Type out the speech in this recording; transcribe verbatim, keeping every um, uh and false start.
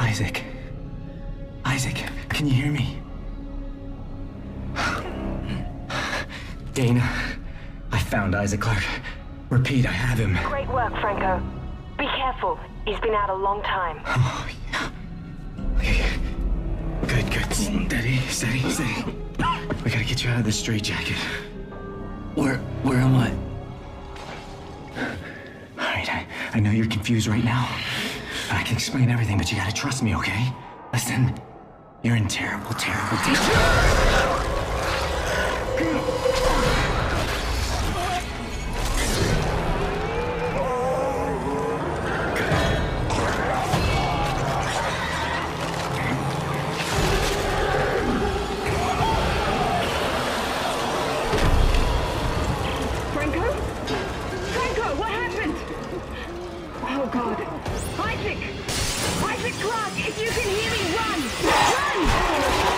Isaac. Isaac, can you hear me? Dana, I found Isaac Clarke. Repeat, I have him. Great work, Franco. Be careful. He's been out a long time. Oh, yeah. Okay. Good, good. Steady, steady, steady. We gotta get you out of this straitjacket. Where, where am I? All right, I, I know you're confused right now. I can explain everything, but you gotta trust me, okay? Listen, you're in terrible, terrible danger. Isaac! Isaac Clarke, if you can hear me, run! Run!